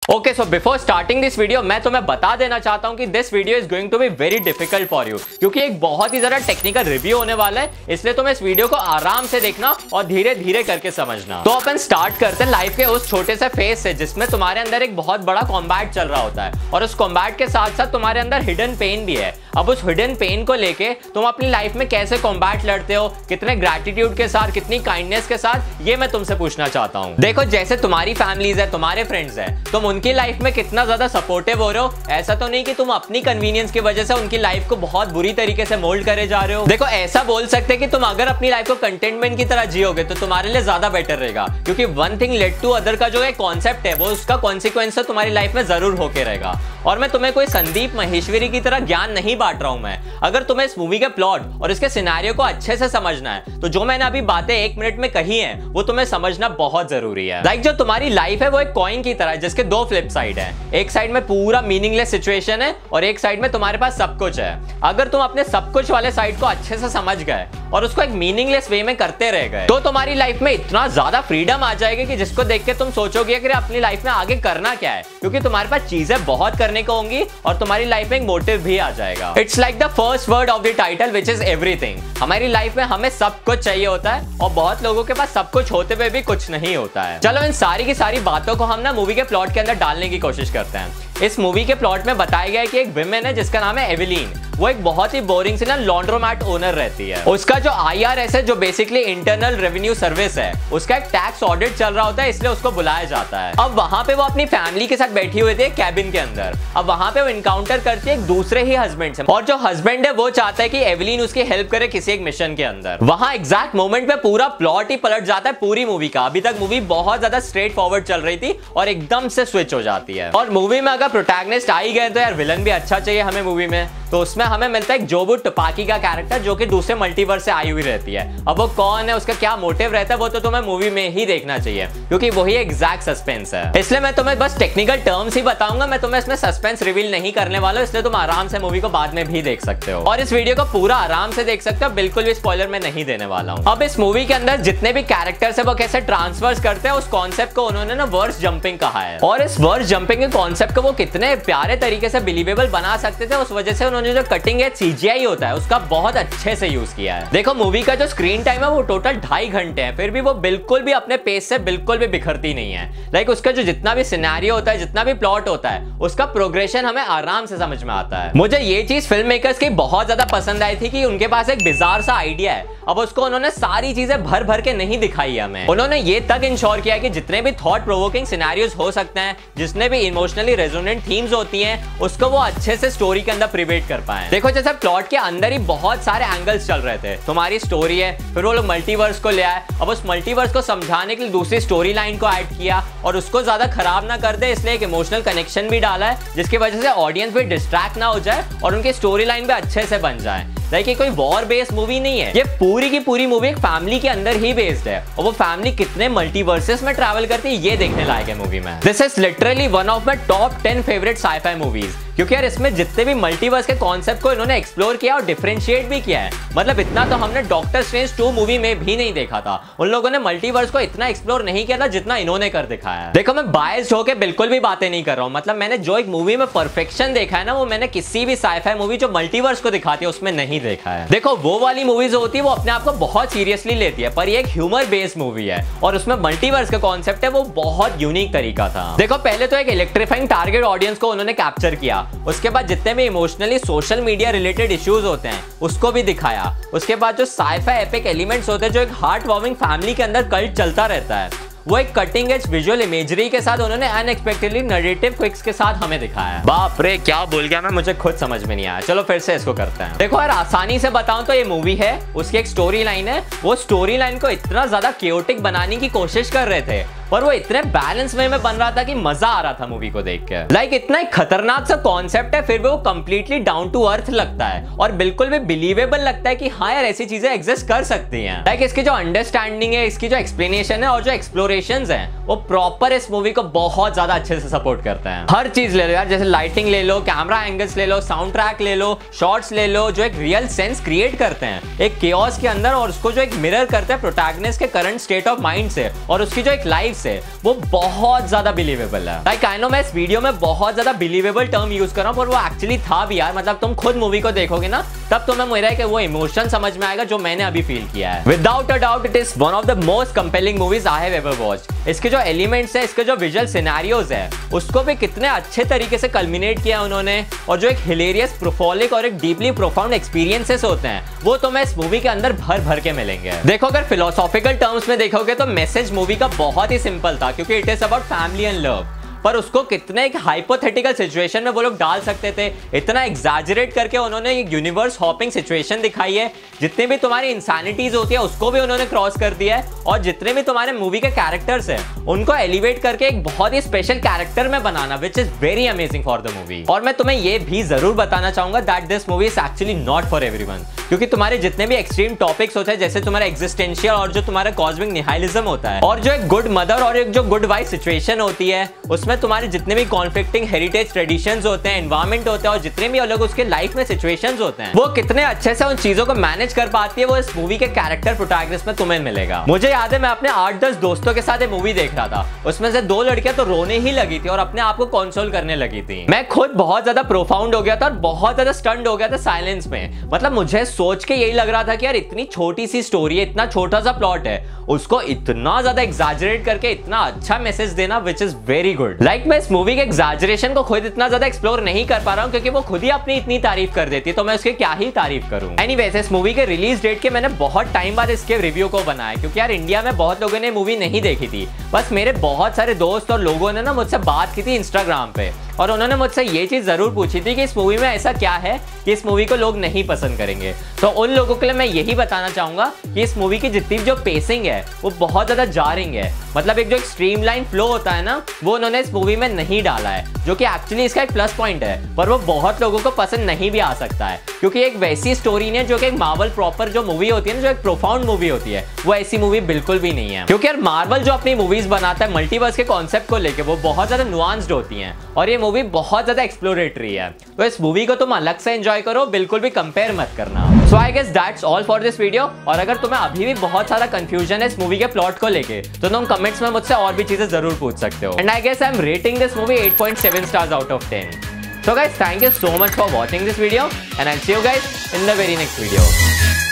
Okay so before starting this video मैं तुम्हें बता देना चाहता हूं कि this video is going to be very difficult for you, क्योंकि एक बहुत ही ज्यादा टेक्निकल रिव्यू होने वाला है। इसलिए तुम इस वीडियो को आराम से देखना और धीरे धीरे करके समझना। तो अपन स्टार्ट करते हैं लाइफ के उस छोटे से फेज से जिसमें तुम्हारे अंदर एक बहुत बड़ा कॉम्बैट चल रहा होता है और उस कॉम्बैट के साथ साथ तुम्हारे अंदर हिडन पेन भी है। अब उस हिडन पेन को लेके तुम अपनी लाइफ में कैसे कॉम्बैट लड़ते हो, कितने ग्रेटिट्यूड के साथ, कितनी काइंडनेस के साथ, ये मैं तुमसे पूछना चाहता हूँ। देखो, जैसे तुम्हारी फैमिलीज है, तुम्हारे फ्रेंड्स है, तुम उनकी लाइफ में कितना ज्यादा सपोर्टिव हो रहे हो। ऐसा तो नहीं कि तुम अपनी कन्वीनियंस की वजह से उनकी लाइफ को बहुत बुरी तरीके से मोल्ड करे जा रहे हो। देखो, ऐसा बोल सकते हैं कि तुम अगर अपनी लाइफ को कंटेनमेंट की तरह जियोगे तो तुम्हारे लिए ज्यादा बेटर रहेगा, क्योंकि one thing led to other का जो एक कॉन्सेप्ट है वो उसका कॉन्सिक्वेंस तो तुम्हारी लाइफ में जरूर होके रहेगा। और मैं तुम्हें कोई संदीप महेश्वरी की तरह ज्ञान नहीं बांट रहा हूं मैं। अगर तुम्हें इस मूवी के प्लॉट और इसके सिनेरियो को अच्छे से समझना है तो जो मैंने अभी बातें 1 मिनट में कही हैं वो तुम्हें समझना बहुत जरूरी है। लाइक जो तुम्हारी लाइफ है वो एक कॉइन की तरह है जिसके 2 फ्लिप साइड है। एक साइड में पूरा मीनिंगलेस सिचुएशन है और एक साइड में तुम्हारे पास सब कुछ है। अगर तुम अपने सब कुछ वाले साइड को अच्छे से समझ गए और उसको एक मीनिंगलेस वे में करते रह गए तो तुम्हारी लाइफ में इतना ज्यादा फ्रीडम आ जाएगी कि जिसको देख के तुम सोचोगे कि अपनी लाइफ में आगे करना क्या है, क्योंकि तुम्हारे पास चीजें बहुत करने को होंगी और तुम्हारी लाइफ में एक मोटिव भी आ जाएगा। It's like the first word of the title which is everything. हमारी लाइफ में हमें सब कुछ चाहिए होता है और बहुत लोगों के पास सब कुछ होते हुए भी कुछ नहीं होता है। चलो इन सारी की सारी बातों को हम ना मूवी के प्लॉट के अंदर डालने की कोशिश करते हैं। इस मूवी के प्लॉट में बताया गया है कि एक विमेन है जिसका नाम है एवेलिन। वो एक बहुत ही बोरिंग सी ना लॉन्ड्रोमैट ओनर रहती है। उसका जो IRS है, जो बेसिकली इंटरनल रेवेन्यू सर्विस है, उसका एक टैक्स ऑडिट चल रहा होता है, इसलिए उसको बुलाया जाता है। अब वहां पे वो अपनी फैमिली के साथ बैठी हुई थी कैबिन के अंदर। अब वहां पे वो इनकाउंटर करती है एक दूसरे ही हस्बैंड से, और जो हस्बैंड है वो चाहता है कि एवेलिन उसकी हेल्प करे किसी एक मिशन के अंदर। वहां एग्जैक्ट मोमेंट पे पूरा प्लॉट ही पलट जाता है पूरी मूवी का। अभी तक मूवी बहुत ज्यादा स्ट्रेट फॉरवर्ड चल रही थी और एकदम से स्विच हो जाती है। और मूवी में अगर प्रोटैगनिस्ट आ ही गए तो यार विलन भी अच्छा चाहिए हमें मूवी में। तो उसमें हमें मिलता है एक जोबू टुपाकी का कैरेक्टर जो कि दूसरे मल्टीवर्स से आई हुई रहती है। अब वो कौन है, उसका क्या मोटिव रहता है, वो तो तुम्हें मूवी में ही देखना चाहिए, क्योंकि वही एग्जैक्ट सस्पेंस है। इसलिए मैं तुम्हें बस टेक्निकल टर्म्स ही बताऊंगा, मैं तुम्हें इसमें सस्पेंस रिवील नहीं करने वाला हूं, इसलिए तुम आराम से मूवी को बाद में भी देख सकते हो और इस वीडियो को पूरा आराम से देख सकते हो। बिल्कुल भी स्पॉइलर मैं नहीं देने वाला हूं। अब इस मूवी के अंदर जितने भी कैरेक्टर्स है वो कैसे ट्रांसफर्स करते हैं, उस कॉन्सेप्ट को उन्होंने ना वर्स जंपिंग कहा है। और इस वर्स जंपिंग के कॉन्सेप्ट को वो कितने प्यारे तरीके से बिलीवेबल बना सकते थे, उस वजह से उन्होंने जो कटिंग एज CGI होता है उसका बहुत अच्छे से यूज किया है। देखो, मूवी का जो स्क्रीन टाइम है वो टोटल 2.5 घंटे है, फिर भी वो बिल्कुल भी अपने पेस से बिल्कुल भी बिखरती नहीं है। लाइक उसका जो जितना भी सिनेरियो होता है, जितना भी प्लॉट होता है, उसका प्रोग्रेशन हमें आराम से समझ में आता है। मुझे ये चीज फिल्म मेकर्स की बहुत ज्यादा पसंद आई थी कि उनके पास एक बिजार सा आइडिया है। अब उसको उन्होंने सारी चीजें भर भर के नहीं दिखाई हमें। उन्होंने ये तक इंश्योर किया कि जितने भी थॉट प्रोवोकिंग सिनेरियोज हो सकते हैं, जितने भी इमोशनली रेजोनेंट थीम्स होती हैं, उसको वो अच्छे से स्टोरी के अंदर प्रिवेट कर पाए। देखो, जैसे प्लॉट के अंदर ही बहुत सारे एंगल्स चल रहे थे। तुम्हारी स्टोरी है, फिर वो लोग मल्टीवर्स को ले आए। अब उस मल्टीवर्स को समझाने के लिए दूसरी स्टोरी लाइन को ऐड किया और उसको ज्यादा खराब ना कर दे, इसलिए एक इमोशनल कनेक्शन भी डाला है, जिसकी वजह से ऑडियंस भी डिस्ट्रैक्ट ना हो जाए और उनकी स्टोरी लाइन भी अच्छे से बन जाए। लाइक कोई वॉर बेस्ड मूवी नहीं है, ये पूरी की पूरी मूवी एक फैमिली के अंदर ही बेस्ड है और वो फैमिली कितने मल्टीवर्सेस में ट्रैवल करती है ये देखने लायक है मूवी में। This is literally one of my top 10 favourite sci-fi movies, क्योंकि यार इसमें जितने भी मल्टीवर्स के कॉन्सेप्ट को इन्होंने एक्सप्लोर किया और डिफरेंशिएट भी किया है। मतलब इतना तो हमने डॉक्टर स्ट्रेंज 2 मूवी में भी नहीं देखा था। उन लोगों ने मल्टीवर्स को इतना एक्सप्लोर नहीं किया था जितना इन्होंने कर दिखाया है। देखो, मैं बायस्ड होकर बिल्कुल भी बातें नहीं कर रहा हूँ। मतलब मैंने जो एक मूवी में परफेक्शन देखा है ना, वो मैंने किसी भी साइ-फाई मूवी जो मल्टीवर्स को दिखाती है उसमें नहीं देखा है। देखो, वो वाली मूवीज होती है वो अपने आप को बहुत सीरियसली लेती है, पर ये एक ह्यूमर बेस्ड मूवी है और उसमें मल्टीवर्स का कॉन्सेप्ट है वो बहुत यूनिक तरीका था। देखो, पहले तो एक इलेक्ट्रीफाइंग टारगेट ऑडियंस को उन्होंने कैप्चर किया, उसके बाद जितने भी emotionally social media related issues होते हैं उसको भी दिखाया, उसके बाद जो साइ-फाई एपिक एलिमेंट्स होते हैं, जो एक हार्ट वार्मिंग फैमिली के अंदर कल्ट चलता रहता है, वो एक कटिंग एज विजुअल इमेजरी के साथ उन्होंने अनएक्सपेक्टेडली नैरेटिव क्विक्स के साथ हमें दिखाया है। बाप रे, क्या बोल गया मैं, मुझे खुद समझ में नहीं आया। चलो फिर से इसको करते हैं। देखो यार, आसानी से बताऊं तो ये मूवी है, उसकी एक स्टोरी लाइन है। वो स्टोरी लाइन को इतना ज्यादा क्योटिक बनाने की कोशिश कर रहे थे पर वो इतने बैलेंस वे में बन रहा था कि मजा आ रहा था मूवी को देख के। लाइक इतना एक खतरनाक सा कॉन्सेप्ट है, फिर भी वो कंप्लीटली डाउन टू अर्थ लगता है और बिल्कुल भी बिलीवेबल लगता है कि हाँ यार ऐसी चीजें एग्जिस्ट कर सकती हैं। लाइक इसकी जो अंडरस्टैंडिंग है, इसकी जो एक्सप्लेनेशन है और जो एक्सप्लोरेशंस हैं, वो प्रॉपर इस मूवी को बहुत ज्यादा अच्छे से सपोर्ट करते हैं। हर चीज ले लो यार, जैसे लाइटिंग ले लो, कैमरा एंगल्स ले लो, साउंड ट्रैक ले लो, शॉट्स ले लो, जो एक रियल सेंस क्रिएट करते हैं एक केओस के अंदर और उसको जो एक मिरर करते हैं प्रोटैगनिस्ट के करंट स्टेट ऑफ माइंड से और उसकी जो एक लाइफ टॉपिक्स है वो बहुत ज्यादा बिलीवेबल है। लाइक आई नो मैं इस वीडियो में बहुत ज्यादा बिलीवेबल टर्म यूज कर रहा हूं, पर वो एक्चुअली था भी यार। मतलब तुम खुद मूवी को देखोगे ना तब तुम्हें मेरा कि वो इमोशन समझ में आएगा जो मैंने अभी फील किया है। Without a doubt it is one of the most compelling movies I have ever watched. इसके जो एलिमेंट्स है, इसके जो विजुअल सिनेरियोज है, उसको भी कितने अच्छे तरीके से कल्मिनेट किया उन्होंने, और जो एक हिलेरियस, प्रोफोलिक और एक डीपली प्रोफाउंड एक्सपीरियंसेस होते हैं वो तुम्हें इस मूवी के अंदर भर भर के मिलेंगे। देखो अगर फिलोसॉफिकल टर्म्स में देखोगे तो मैसेज मूवी का बहुत ही सिंपल था, क्योंकि it is about family and love. पर उसको कितने एक हाइपोथेटिकल सिचुएशन में वो लोग डाल सकते थे, इतना एग्जैजरेट करके उन्होंने एक यूनिवर्स हॉपिंग सिचुएशन दिखाई है। जितनी भी तुम्हारी इंसानिटीज होती है उसको भी उन्होंने क्रॉस कर दिया है, और जितने भी तुम्हारे मूवी के कैरेक्टर्स हैं उनको एलिवेट करके एक बहुत ही स्पेशल कैरेक्टर में बनाना, which is very amazing for the movie. और मैं तुम्हें ये भी जरूर बताना चाहूंगा that this movie is actually not for everyone, क्योंकि तुम्हारे जितने भी एक्सट्रीम टॉपिक्स होते हैं, जैसे तुम्हारा एग्जिस्टेंशियल और जो तुम्हारा कॉस्मिक निहाइलिज्म होता है, और जो एक गुड मदर और एक जो गुड वाइफ सिचुएशन होती है, उसमें तुम्हारे जितने भी कॉन्फ्लिक्टिंग हेरिटेज ट्रेडिशंस होते हैं, एनवायरमेंट होते हैं, और जितने भी अलग उसके लाइफ में सिचुएशंस होते हैं, वो कितने अच्छे से उन चीजों को मैनेज कर पाती है, वो इस मूवी के कैरेक्टर प्रोटैगनिस्ट में तुम्हें मिलेगा। मुझे याद है मैं अपने 8-10 दोस्तों के साथ ये मूवी देख रहा था, उसमें से 2 लड़कियां तो रोने ही लगी थी और अपने आप को कंसोल करने लगी थी। मैं खुद बहुत ज्यादा प्रोफाउंड हो गया था और बहुत ज्यादा स्टन्ड हो गया था साइलेंस में। मतलब मुझे सोच के यही लग रहा था कि यार इतनी छोटी सी स्टोरी है, इतना छोटा सा प्लॉट है, उसको इतना ज्यादा एग्जैजरेट करके इतना अच्छा मैसेज देना, which is very good. Like मैं इस मूवी के एग्जैजरेशन को खुद इतना ज्यादा एक्सप्लोर नहीं कर पा रहा हूं, क्योंकि वो खुद ही अपनी इतनी तारीफ कर देती है, तो मैं उसकी क्या ही तारीफ करूं। एनीवेज इस मूवी के रिलीज डेट के मैंने बहुत टाइम बाद इसके रिव्यू को बनाया, क्योंकि यार इंडिया में बहुत लोगों ने मूवी नहीं देखी थी। बस मेरे बहुत सारे दोस्त और लोगों ने ना मुझसे बात की थी इंस्टाग्राम पे, और उन्होंने मुझसे ये चीज जरूर पूछी थी कि इस मूवी में ऐसा क्या है कि इस मूवी को लोग नहीं पसंद करेंगे। तो उन लोगों के लिए मैं यही बताना चाहूंगा कि इस मूवी की जितनी जो पेसिंग है वो बहुत ज्यादा जारिंग है। मतलब एक जो एक स्ट्रीमलाइन फ्लो होता है ना, वो उन्होंने इस मूवी में नहीं डाला है, जो कि एक्चुअली इसका एक प्लस पॉइंट है, पर वो बहुत लोगों को पसंद नहीं भी आ सकता है, क्योंकि एक वैसी स्टोरी नहीं है जो कि एक मार्वल प्रॉपर जो मूवी होती है ना, जो एक प्रोफाउंड मूवी होती है, वो ऐसी मूवी बिल्कुल भी नहीं है। क्योंकि यार मार्वल जो अपनी मूवीज बनाता है मल्टीवर्स के कॉन्सेप्ट को लेके, वो बहुत ज्यादा नुआंस्ड होती हैं, और ये मूवी बहुत ज्यादा एक्सप्लोरेटरी है। तो इस मूवी को तुम अलग से एंजॉय करो, बिल्कुल भी कंपेयर मत करना। So I guess that's all for this video. और अगर तुम्हें अभी भी बहुत सारा कंफ्यूजन है इस मूवी के प्लॉट को लेके, तो तुम कमेंट्स में मुझसे और भी चीजें जरूर पूछ सकते हो। And I guess I am rating this movie 8.7 stars out of 10. So guys, thank you so much for watching this video, and I'll see you guys in the very next video.